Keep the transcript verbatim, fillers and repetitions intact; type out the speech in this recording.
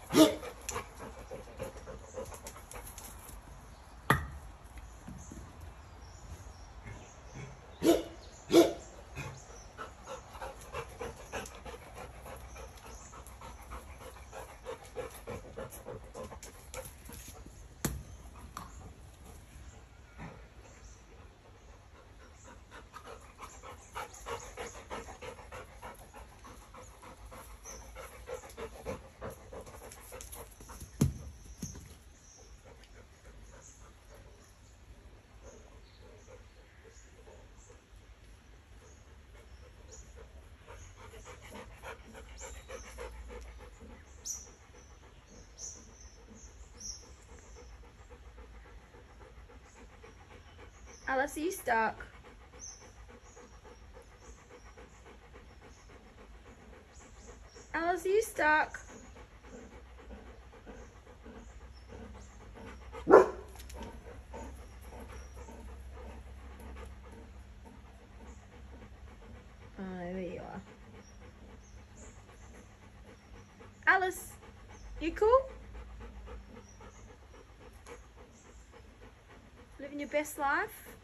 Alice, are you stuck? Alice, are you stuck? Oh, there you are. Alice, you cool? Living your best life?